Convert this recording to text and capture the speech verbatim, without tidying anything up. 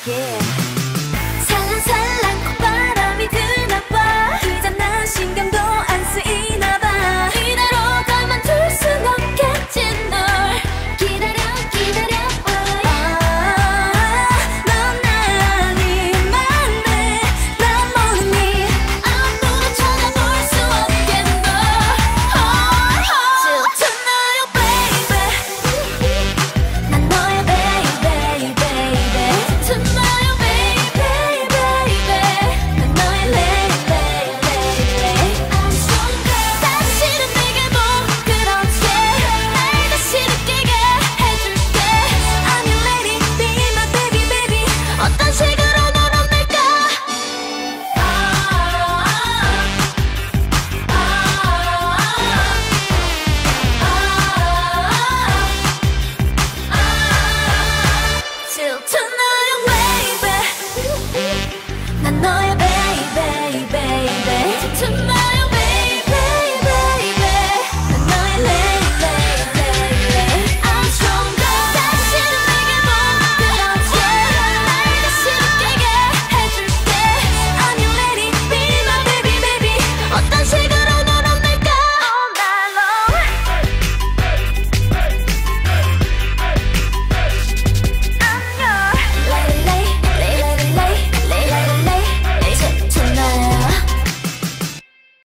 yeah. 살랑살랑 콧바람이 드나봐. 이제 난 신경도 안 쓰이나봐. 이대로 가만둘 순 없겠지. 널 기다려 기다려. 아, 넌 아니만 해. 난 모르니 아무도 찾아볼 수 없겠어. Till tonight, baby. 난 너의 baby, baby. Tonight, baby, baby. 난 너의 lady, lady. I'm stronger. 다시는 내게 뭐 그렇게 날 다시 느끼게 해줄게. I'm your lady, be my baby, baby. 어떤 식으로 널 혼낼까? 아, 아, 아, 아, till tonight, baby. 난 너의